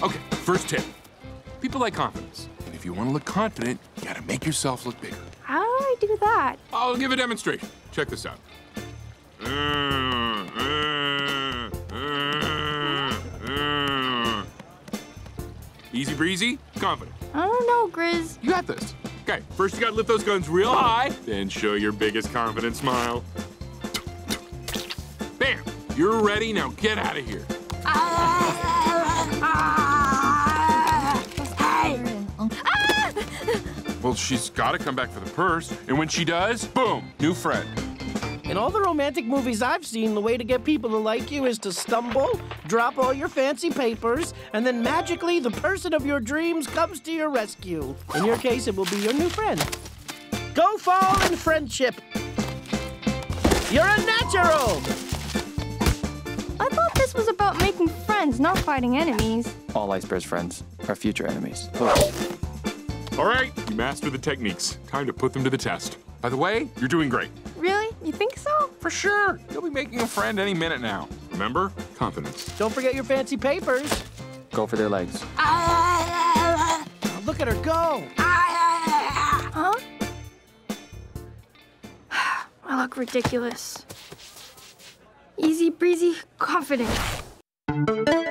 Okay, first tip. People like confidence. And if you want to look confident, you gotta make yourself look bigger. How do I do that? I'll give a demonstration. Check this out. Easy breezy, confident. I don't know, Grizz. You got this. Okay, first you gotta lift those guns real high, then show your biggest confident smile. Bam! You're ready, now get out of here. Well, she's gotta come back for the purse, and when she does, boom, new friend. In all the romantic movies I've seen, the way to get people to like you is to stumble, drop all your fancy papers, and then magically the person of your dreams comes to your rescue. In your case, it will be your new friend. Go fall in friendship. You're a natural! I thought this was about making friends, not fighting enemies. All Ice Bear's friends are future enemies. All right, you mastered the techniques. Time to put them to the test. By the way, you're doing great. Really? You think so? For sure. You'll be making a friend any minute now. Remember? Confidence. Don't forget your fancy papers. Go for their legs. Oh, look at her go! Huh? I look ridiculous. Easy breezy, confident.